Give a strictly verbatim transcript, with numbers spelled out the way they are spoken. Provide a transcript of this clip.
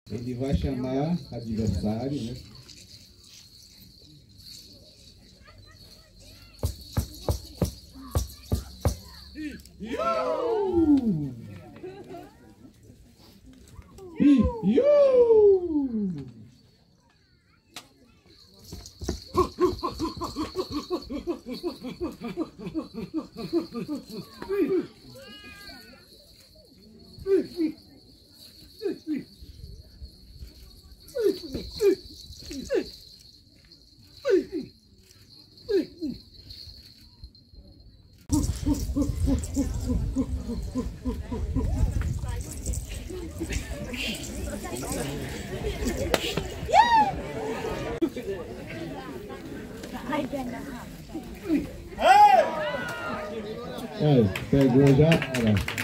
Ele vai chamar adversário, né? Iu! Iu! Ai, pegou já, cara.